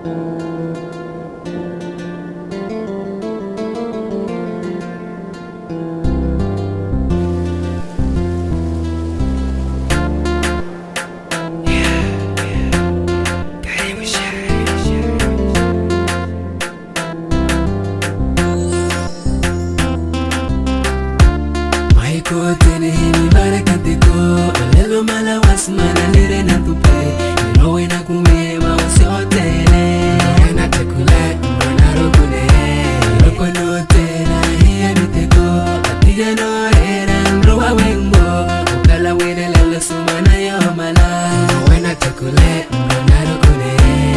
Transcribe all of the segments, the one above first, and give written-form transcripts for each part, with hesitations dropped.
Tenehini barakatiko Alelo mala wasmana lire na tupe Nirowe na kumema usiotele Nirowe tekule mbana rukune Roko note na hiya miteko Atiga no era nrowa wengbo Ukala wene lele sumana yo mala Nirowe tekule mbana rukune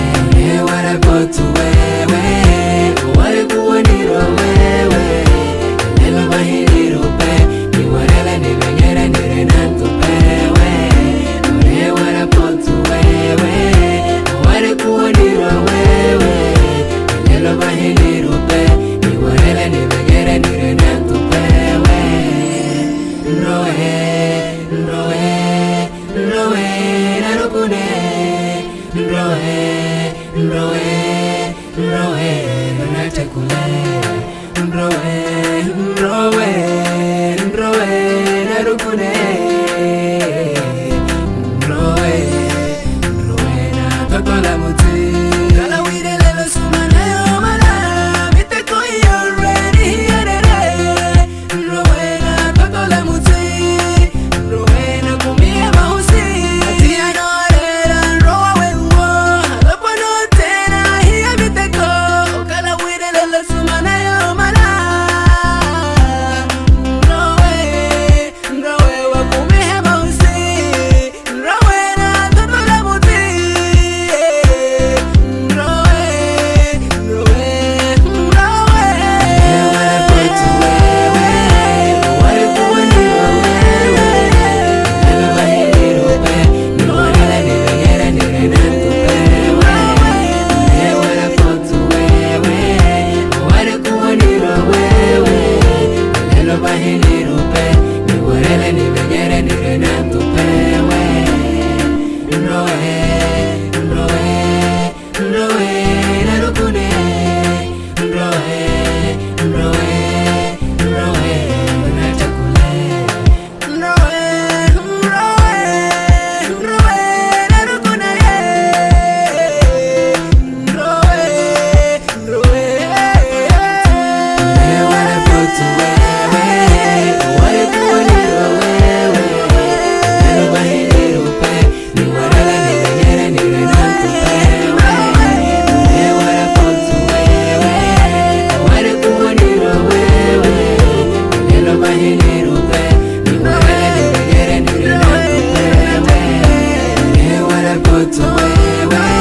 Ye wara botu wewe Uwale kuwa niro wewe Lelo bahini rupe to